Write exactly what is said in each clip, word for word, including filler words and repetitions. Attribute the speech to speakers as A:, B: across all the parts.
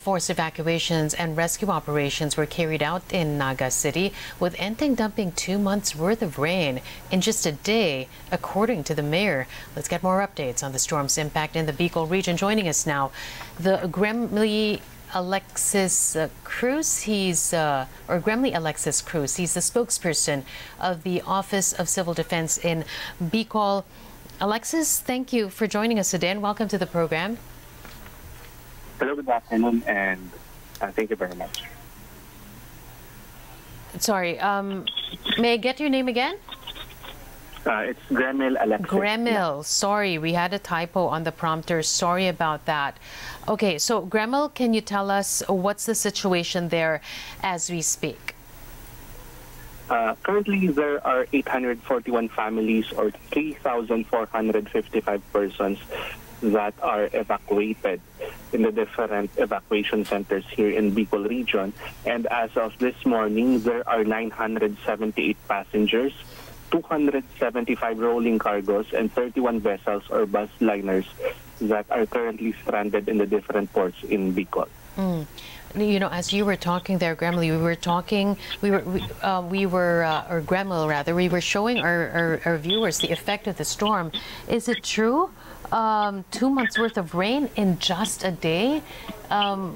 A: Forced evacuations and rescue operations were carried out in Naga City, with Enteng dumping two months worth of rain in just a day, according to the mayor. Let's get more updates on the storm's impact in the Bicol region. Joining us now, the Gremly Alexis uh, Cruz, he's, uh, or Gremly Alexis Cruz, he's the spokesperson of the Office of Civil Defense in Bicol. Alexis, thank you for joining us today and welcome to the program.
B: Hello, good afternoon, and uh, thank you very much.
A: Sorry, um, may I get your name again?
B: Uh, it's Gremil Alexis.
A: Gremil, sorry, we had a typo on the prompter. Sorry about that. Okay, so Gremil, can you tell us what's the situation there as we speak?
B: Uh, currently, there are eight hundred forty-one families or three thousand four hundred fifty-five persons that are evacuated in the different evacuation centers here in Bicol region. And as of this morning, there are nine hundred seventy-eight passengers, two hundred seventy-five rolling cargos, and thirty-one vessels or bus liners that are currently stranded in the different ports in Bicol.
A: Mm. You know, as you were talking there, Gremil, we were talking, we were, we, uh, we were uh, or Gremil rather, we were showing our, our, our viewers the effect of the storm. Is it true? Um, two months worth of rain in just a day? Um,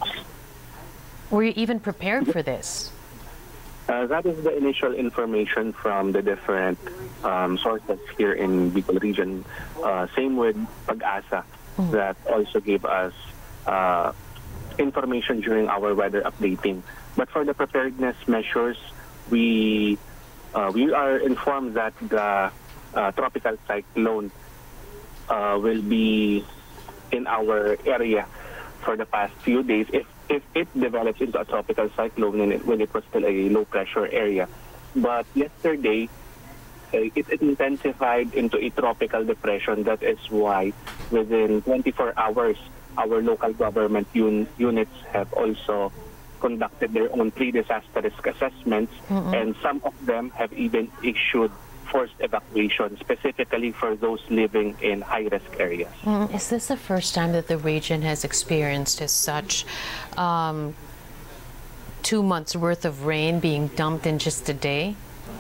A: were you even prepared for this?
B: Uh, that is the initial information from the different um, sources here in Bicol region. Uh, same with Pag-asa, mm-hmm. that also gave us uh, information during our weather updating. But for the preparedness measures, we uh, we are informed that the uh, tropical cyclone uh, will be in our area for the past few days. If if it develops into a tropical cyclone when it, when it was still a low pressure area, but yesterday uh, it, it intensified into a tropical depression. That is why within twenty-four hours. Our local government un units have also conducted their own pre-disaster risk assessments, mm-hmm. and some of them have even issued forced evacuation, specifically for those living in high-risk areas.
A: Mm, is this the first time that the region has experienced as such um, two months worth of rain being dumped in just a day?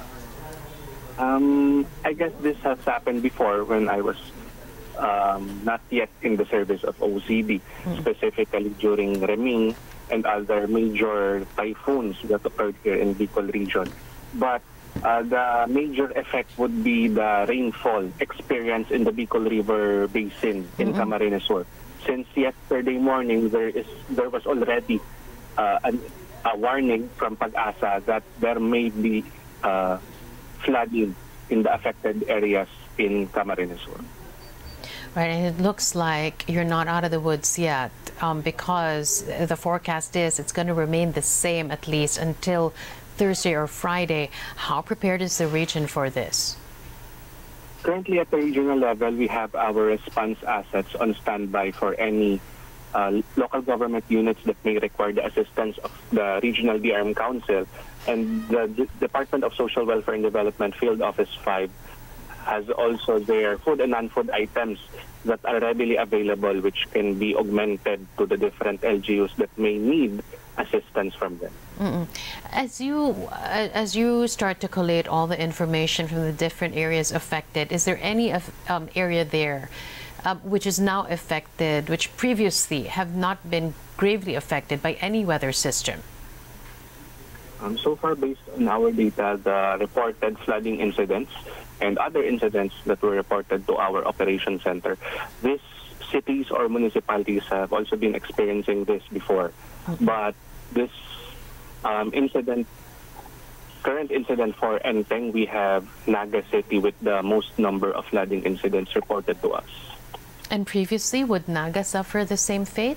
B: Um, I guess this has happened before when I was Um, not yet in the service of O C D, mm. specifically during Reming and other major typhoons that occurred here in Bicol region. But uh, the major effect would be the rainfall experienced in the Bicol River Basin in mm-hmm. Camarines Sur. Since yesterday morning, there is there was already uh, an, a warning from Pag-asa that there may be uh, flooding in the affected areas in Camarines Sur.
A: Right, and it looks like you're not out of the woods yet, um, because the forecast is it's going to remain the same at least until Thursday or Friday. How prepared is the region for this?
B: Currently at the regional level, we have our response assets on standby for any uh, local government units that may require the assistance of the Regional D R M Council, and the D Department of Social Welfare and Development Field Office five has also their food and non-food items that are readily available, which can be augmented to the different L G Us that may need assistance from them.
A: Mm-mm. As you uh, as you start to collate all the information from the different areas affected, is there any um, area there uh, which is now affected, which previously have not been gravely affected by any weather system?
B: Um, so far, based on our data, the reported flooding incidents and other incidents that were reported to our operation center, these cities or municipalities have also been experiencing this before. Okay. But this um, incident, current incident for Enteng, we have Naga City with the most number of flooding incidents reported to us.
A: And previously, would Naga suffer the same fate?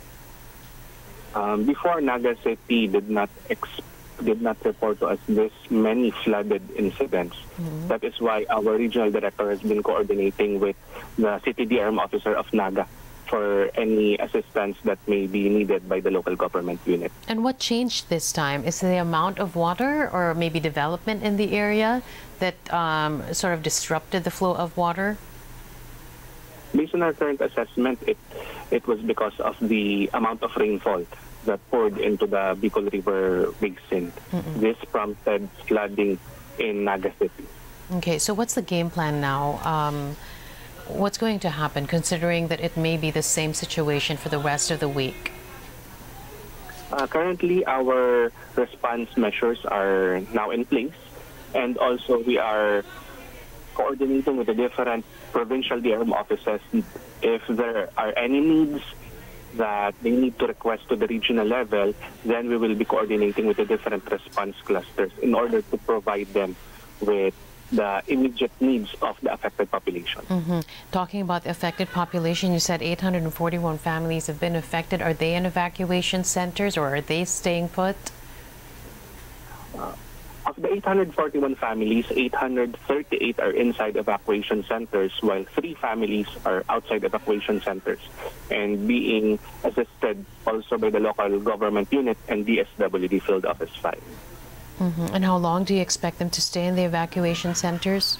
B: Um, before, Naga City did not experience did not report to us this many flooded incidents. Mm-hmm. That is why our regional director has been coordinating with the city D R M officer of Naga for any assistance that may be needed by the local government unit.
A: And what changed this time? Is it the amount of water or maybe development in the area that um, sort of disrupted the flow of water?
B: based on our current assessment, it it was because of the amount of rainfall that poured into the Bicol River Basin. Mm-mm. This prompted flooding in Naga City.
A: Okay, so what's the game plan now? Um, what's going to happen, considering that it may be the same situation for the rest of the week?
B: Uh, currently, our response measures are now in place, and also we are coordinating with the different provincial D R M offices. If there are any needs that they need to request to the regional level, then we will be coordinating with the different response clusters in order to provide them with the immediate needs of the affected population.
A: Mm-hmm. Talking about the affected population, you said eight hundred forty-one families have been affected. Are they in evacuation centers or are they staying put?
B: Uh, of the eight hundred forty-one families, eight hundred thirty-eight are inside evacuation centers, while three families are outside evacuation centers and being assisted also by the local government unit and D S W D Field Office five.
A: Mm-hmm. And how long do you expect them to stay in the evacuation centers?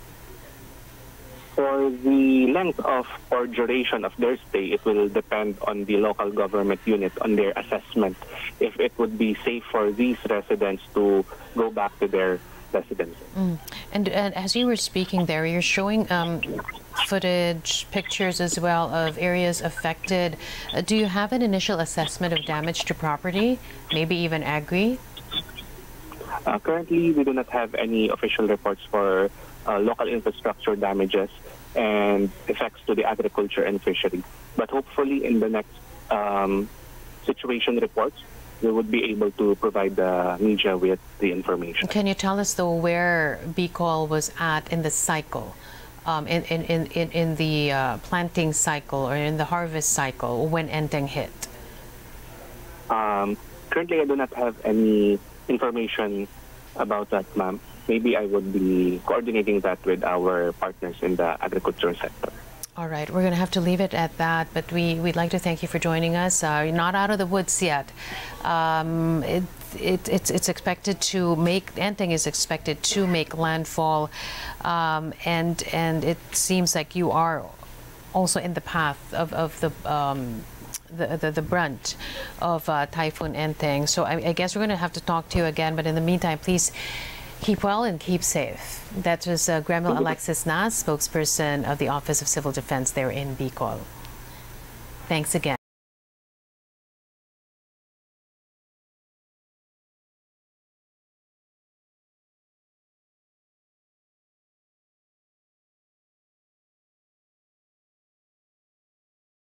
B: For the length of or duration of their stay, it will depend on the local government unit, on their assessment, if it would be safe for these residents to go back to their residences.
A: Mm. And, and as you were speaking there, you're showing um, footage, pictures as well of areas affected. Uh, do you have an initial assessment of damage to property, maybe even agri?
B: Uh, currently, we do not have any official reports for uh, local infrastructure damages and effects to the agriculture and fishery. But hopefully, in the next um, situation reports, we would be able to provide the media with the information.
A: Can you tell us, though, where Bicol was at in the cycle, um, in, in, in, in the uh, planting cycle or in the harvest cycle when Enteng hit?
B: Um, currently, I do not have any information about that, ma'am. Maybe I would be coordinating that with our partners in the agriculture sector.
A: All right, we're going to have to leave it at that, but we, we'd like to thank you for joining us. Uh, you're not out of the woods yet. Um, it, it, it's, it's expected to make, Enteng is expected to make landfall, um, and, and it seems like you are also in the path of, of the um, The, the, the brunt of uh, Typhoon Enteng. So I, I guess we're going to have to talk to you again, but in the meantime, please keep well and keep safe. That was uh, Gremil Alexis Nas, spokesperson of the Office of Civil Defense there in Bicol. Thanks again.